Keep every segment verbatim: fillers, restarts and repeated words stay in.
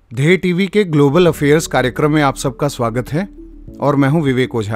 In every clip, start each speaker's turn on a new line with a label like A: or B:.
A: ध्येय टीवी के global affairs कार्यक्रम में आप सबका स्वागत है और मैं हूं विवेक ओझा।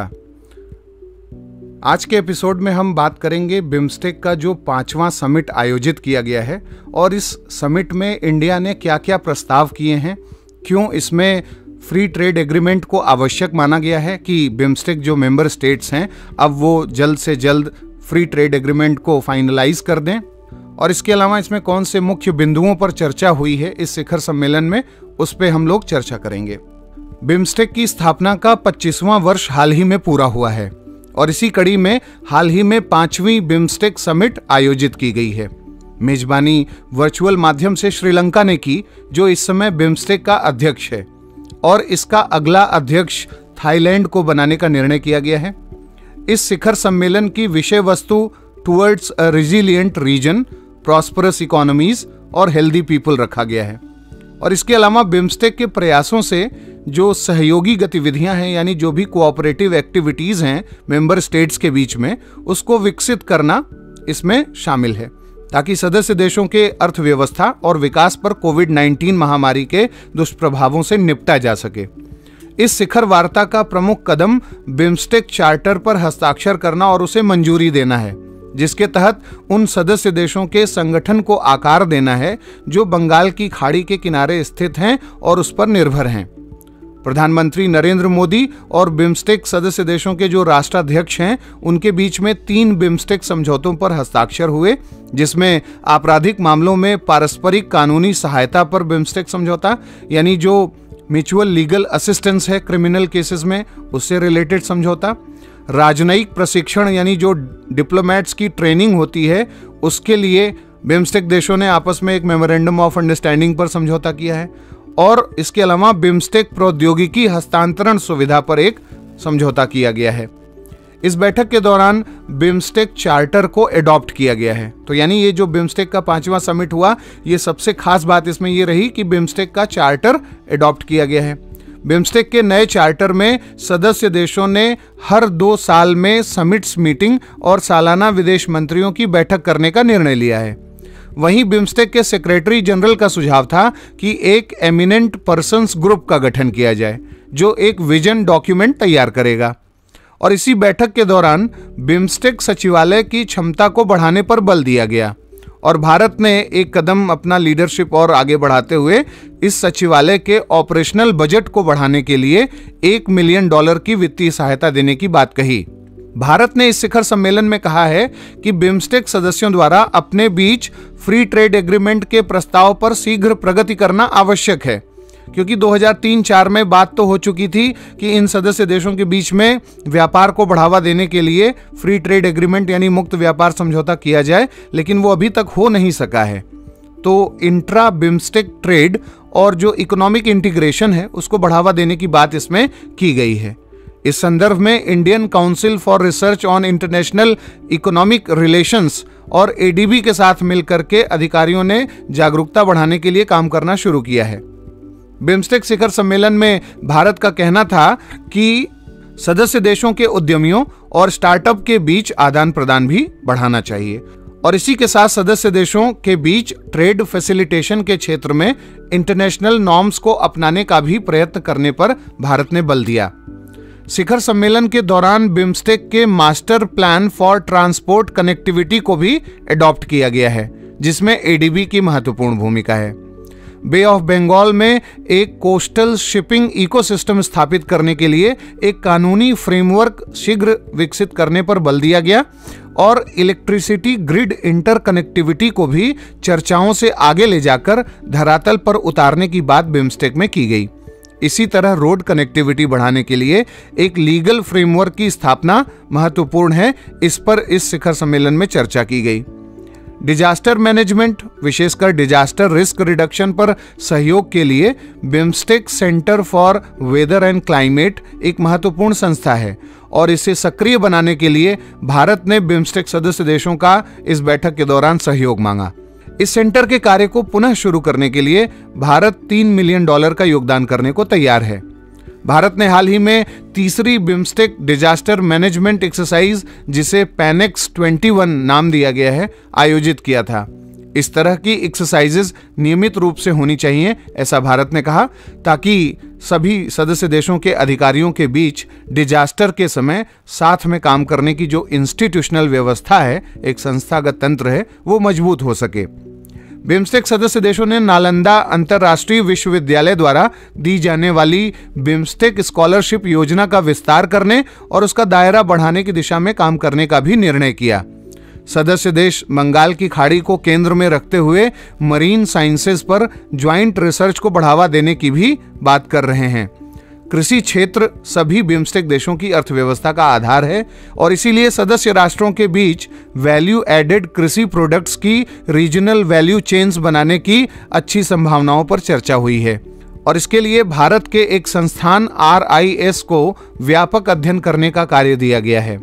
A: आज के एपिसोड में हम बात करेंगे बिम्स्टेक का जो पांचवां समिट आयोजित किया गया है और इस समिट में इंडिया ने क्या क्या प्रस्ताव किए हैं, क्यों इसमें फ्री ट्रेड एग्रीमेंट को आवश्यक माना गया है कि बिम्स्टेक जो मेंबर स्टेट्स हैं अब वो जल्द से जल्द फ्री ट्रेड एग्रीमेंट को फाइनलाइज कर दें, और इसके अलावा इसमें कौन से मुख्य बिंदुओं पर चर्चा हुई है इस शिखर सम्मेलन में, उस पे हम लोग चर्चा करेंगे। बिम्स्टेक की स्थापना का पच्चीसवां वर्ष हाल ही में पूरा हुआ है और इसी कड़ी में हाल ही में पांचवी बिम्स्टेक समिट आयोजित की गई है। मेजबानी वर्चुअल माध्यम से श्रीलंका ने की, जो इस समय बिम्स्टेक का अध्यक्ष है, और इसका अगला अध्यक्ष थाईलैंड को बनाने का निर्णय किया गया है। इस शिखर सम्मेलन की विषय वस्तु towards a resilient region, prosperous economies और हेल्दी पीपल रखा गया है। और इसके अलावा बिम्स्टेक के प्रयासों से जो सहयोगी गतिविधियां हैं, यानी जो भी कोऑपरेटिव एक्टिविटीज हैं मेंबर स्टेट्स के बीच में, उसको विकसित करना इसमें शामिल है, ताकि सदस्य देशों के अर्थव्यवस्था और विकास पर कोविड नाइन्टीन महामारी के दुष्प्रभावों से निपटा जा सके। इस शिखर वार्ता का प्रमुख कदम बिम्स्टेक चार्टर पर हस्ताक्षर करना और उसे मंजूरी देना है, जिसके तहत उन सदस्य देशों के संगठन को आकार देना है जो बंगाल की खाड़ी के किनारे स्थित हैं और उस पर निर्भर हैं। प्रधानमंत्री नरेंद्र मोदी और बिम्स्टेक सदस्य देशों के जो राष्ट्राध्यक्ष हैं, उनके बीच में तीन बिम्स्टेक समझौतों पर हस्ताक्षर हुए, जिसमें आपराधिक मामलों में पारस्परिक कानूनी सहायता पर बिम्स्टेक समझौता, यानी जो म्यूचुअल लीगल असिस्टेंस है क्रिमिनल केसेस में, उससे रिलेटेड समझौता, राजनयिक प्रशिक्षण यानी जो डिप्लोमेट्स की ट्रेनिंग होती है उसके लिए बिम्स्टेक देशों ने आपस में एक मेमोरेंडम ऑफ अंडरस्टैंडिंग पर समझौता किया है, और इसके अलावा बिम्स्टेक प्रौद्योगिकी हस्तांतरण सुविधा पर एक समझौता किया गया है। इस बैठक के दौरान बिम्स्टेक चार्टर को एडॉप्ट किया गया है। तो यानी ये जो बिम्स्टेक का पांचवा समिट हुआ, ये सबसे खास बात इसमें ये रही कि बिम्स्टेक का चार्टर एडॉप्ट किया गया है। बिम्स्टेक के नए चार्टर में सदस्य देशों ने हर दो साल में समिट्स मीटिंग और सालाना विदेश मंत्रियों की बैठक करने का निर्णय लिया है। वहीं बिम्स्टेक के सेक्रेटरी जनरल का सुझाव था कि एक एमिनेंट पर्सन्स ग्रुप का गठन किया जाए, जो एक विजन डॉक्यूमेंट तैयार करेगा। और इसी बैठक के दौरान बिम्स्टेक सचिवालय की क्षमता को बढ़ाने पर बल दिया गया, और भारत ने एक कदम अपना लीडरशिप और आगे बढ़ाते हुए इस सचिवालय के ऑपरेशनल बजट को बढ़ाने के लिए एक मिलियन डॉलर की वित्तीय सहायता देने की बात कही। भारत ने इस शिखर सम्मेलन में कहा है कि बिम्स्टेक सदस्यों द्वारा अपने बीच फ्री ट्रेड एग्रीमेंट के प्रस्ताव पर शीघ्र प्रगति करना आवश्यक है, क्योंकि दो हज़ार तीन चार में बात तो हो चुकी थी कि इन सदस्य देशों के बीच में व्यापार को बढ़ावा देने के लिए फ्री ट्रेड एग्रीमेंट यानी मुक्त व्यापार समझौता किया जाए, लेकिन वो अभी तक हो नहीं सका है। तो इंट्रा बिम्स्टेक ट्रेड और जो इकोनॉमिक इंटीग्रेशन है उसको बढ़ावा देने की बात इसमें की गई है। इस संदर्भ में Indian Council for Research on International Economic Relations और ए डी बी के साथ मिलकर के अधिकारियों ने जागरूकता बढ़ाने के लिए काम करना शुरू किया है। बिम्स्टेक शिखर सम्मेलन में भारत का कहना था कि सदस्य देशों के उद्यमियों और स्टार्टअप के बीच आदान प्रदान भी बढ़ाना चाहिए, और इसी के साथ सदस्य देशों के बीच ट्रेड फैसिलिटेशन के क्षेत्र में इंटरनेशनल नॉर्म्स को अपनाने का भी प्रयत्न करने पर भारत ने बल दिया। शिखर सम्मेलन के दौरान बिम्स्टेक के master plan for transport connectivity को भी एडॉप्ट किया गया है, जिसमें ए डी बी की महत्वपूर्ण भूमिका है। बे ऑफ बंगाल में एक कोस्टल शिपिंग इकोसिस्टम स्थापित करने के लिए एक कानूनी फ्रेमवर्क शीघ्र विकसित करने पर बल दिया गया, और इलेक्ट्रिसिटी ग्रिड इंटरकनेक्टिविटी को भी चर्चाओं से आगे ले जाकर धरातल पर उतारने की बात बिम्स्टेक में की गई। इसी तरह रोड कनेक्टिविटी बढ़ाने के लिए एक लीगल फ्रेमवर्क की स्थापना महत्वपूर्ण है, इस पर इस शिखर सम्मेलन में चर्चा की गई। डिजास्टर मैनेजमेंट, विशेषकर डिजास्टर रिस्क रिडक्शन पर सहयोग के लिए BIMSTEC Centre for Weather and Climate एक महत्वपूर्ण संस्था है, और इसे सक्रिय बनाने के लिए भारत ने बिम्स्टेक सदस्य देशों का इस बैठक के दौरान सहयोग मांगा। इस सेंटर के कार्य को पुनः शुरू करने के लिए भारत तीन मिलियन डॉलर का योगदान करने को तैयार है। भारत ने हाल ही में तीसरी बिम्स्टेक डिजास्टर मैनेजमेंट एक्सरसाइज, जिसे पैनेक्स इक्कीस नाम दिया गया है, आयोजित किया था। इस तरह की एक्सरसाइजेज नियमित रूप से होनी चाहिए, ऐसा भारत ने कहा, ताकि सभी सदस्य देशों के अधिकारियों के बीच डिजास्टर के समय साथ में काम करने की जो इंस्टीट्यूशनल व्यवस्था है, एक संस्थागत तंत्र है, वो मजबूत हो सके। बिम्स्टेक सदस्य देशों ने नालंदा अंतर्राष्ट्रीय विश्वविद्यालय द्वारा दी जाने वाली बिम्स्टेक स्कॉलरशिप योजना का विस्तार करने और उसका दायरा बढ़ाने की दिशा में काम करने का भी निर्णय किया। सदस्य देश बंगाल की खाड़ी को केंद्र में रखते हुए मरीन साइंसेज पर ज्वाइंट रिसर्च को बढ़ावा देने की भी बात कर रहे हैं। कृषि क्षेत्र सभी बिम्स्टेक देशों की अर्थव्यवस्था का आधार है और इसीलिए सदस्य राष्ट्रों के बीच वैल्यू एडेड कृषि प्रोडक्ट्स की रीजनल वैल्यू चेन्स बनाने की अच्छी संभावनाओं पर चर्चा हुई है और इसके लिए भारत के एक संस्थान आर आई एस को व्यापक अध्ययन करने का कार्य दिया गया है।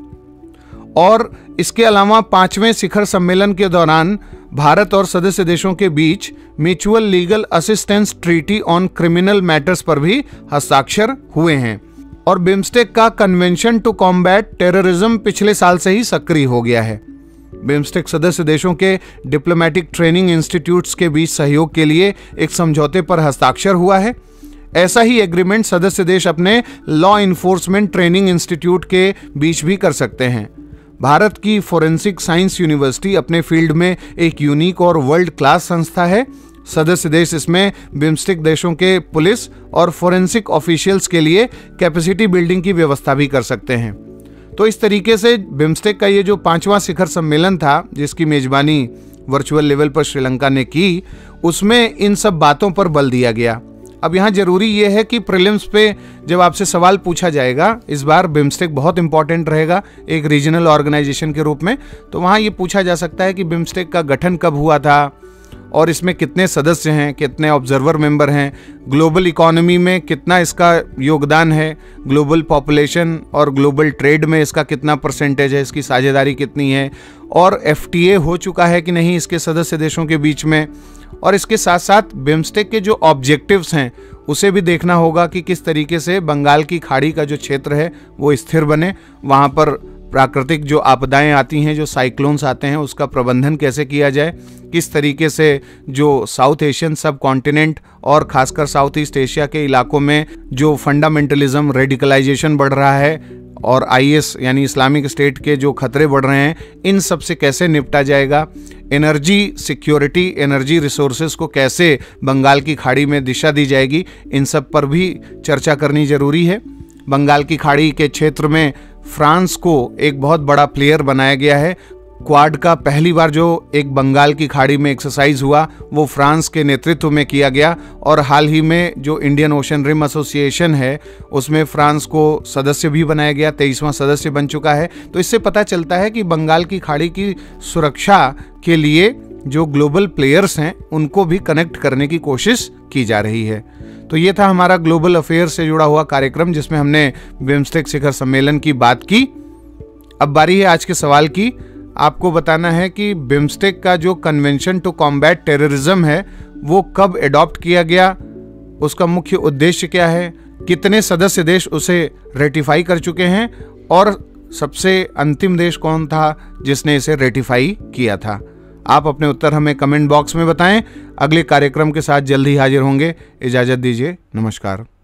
A: और इसके अलावा पांचवें शिखर सम्मेलन के दौरान भारत और सदस्य देशों के बीच mutual legal assistance treaty on criminal matters पर भी हस्ताक्षर हुए हैं और बिम्स्टेक का कन्वेंशन टू कॉम्बैट टेररिज्म पिछले साल से ही सक्रिय हो गया है। बिम्स्टेक सदस्य देशों के डिप्लोमेटिक ट्रेनिंग इंस्टीट्यूट्स के बीच सहयोग के लिए एक समझौते पर हस्ताक्षर हुआ है। ऐसा ही एग्रीमेंट सदस्य देश अपने लॉ इन्फोर्समेंट ट्रेनिंग इंस्टीट्यूट के बीच भी कर सकते हैं। भारत की फोरेंसिक साइंस यूनिवर्सिटी अपने फील्ड में एक यूनिक और वर्ल्ड क्लास संस्था है। सदस्य देश इसमें बिम्स्टेक देशों के पुलिस और फोरेंसिक ऑफिशियल्स के लिए कैपेसिटी बिल्डिंग की व्यवस्था भी कर सकते हैं। तो इस तरीके से बिम्स्टेक का ये जो पांचवा शिखर सम्मेलन था, जिसकी मेजबानी वर्चुअल लेवल पर श्रीलंका ने की, उसमें इन सब बातों पर बल दिया गया। अब यहाँ जरूरी ये है कि प्रीलिम्स पे जब आपसे सवाल पूछा जाएगा, इस बार बिम्स्टेक बहुत इंपॉर्टेंट रहेगा एक रीजनल ऑर्गेनाइजेशन के रूप में, तो वहाँ ये पूछा जा सकता है कि बिम्स्टेक का गठन कब हुआ था और इसमें कितने सदस्य हैं, कितने ऑब्जर्वर मेंबर हैं, ग्लोबल इकोनॉमी में कितना इसका योगदान है, ग्लोबल पॉपुलेशन और ग्लोबल ट्रेड में इसका कितना परसेंटेज है, इसकी साझेदारी कितनी है, और एफ टी ए हो चुका है कि नहीं इसके सदस्य देशों के बीच में। और इसके साथ साथ बिम्स्टेक के जो ऑब्जेक्टिव्स हैं उसे भी देखना होगा कि किस तरीके से बंगाल की खाड़ी का जो क्षेत्र है वो स्थिर बने, वहाँ पर प्राकृतिक जो आपदाएं आती हैं, जो साइक्लोन्स आते हैं, उसका प्रबंधन कैसे किया जाए, किस तरीके से जो साउथ एशियन सब कॉन्टिनेंट और खासकर साउथ ईस्ट एशिया के इलाकों में जो फंडामेंटलिज्म, रेडिकलाइजेशन बढ़ रहा है और आई एस यानी इस्लामिक स्टेट के जो खतरे बढ़ रहे हैं, इन सब से कैसे निपटा जाएगा, एनर्जी सिक्योरिटी, एनर्जी रिसोर्सेज को कैसे बंगाल की खाड़ी में दिशा दी जाएगी, इन सब पर भी चर्चा करनी जरूरी है। बंगाल की खाड़ी के क्षेत्र में फ्रांस को एक बहुत बड़ा प्लेयर बनाया गया है। क्वाड का पहली बार जो एक बंगाल की खाड़ी में एक्सरसाइज हुआ वो फ्रांस के नेतृत्व में किया गया और हाल ही में जो इंडियन ओशन रिम एसोसिएशन है उसमें फ्रांस को सदस्य भी बनाया गया, तेईसवां सदस्य बन चुका है। तो इससे पता चलता है कि बंगाल की खाड़ी की सुरक्षा के लिए जो ग्लोबल प्लेयर्स हैं उनको भी कनेक्ट करने की कोशिश की जा रही है। तो ये था हमारा ग्लोबल अफेयर से जुड़ा हुआ कार्यक्रम जिसमें हमने बिम्स्टेक शिखर सम्मेलन की बात की। अब बारी है आज के सवाल की। आपको बताना है कि बिम्स्टेक का जो कन्वेंशन टू कॉम्बैट टेररिज्म है वो कब एडॉप्ट किया गया, उसका मुख्य उद्देश्य क्या है, कितने सदस्य देश उसे रेटिफाई कर चुके हैं और सबसे अंतिम देश कौन था जिसने इसे रेटिफाई किया था। आप अपने उत्तर हमें कमेंट बॉक्स में बताएं। अगले कार्यक्रम के साथ जल्द ही हाजिर होंगे। इजाज़त दीजिए, नमस्कार।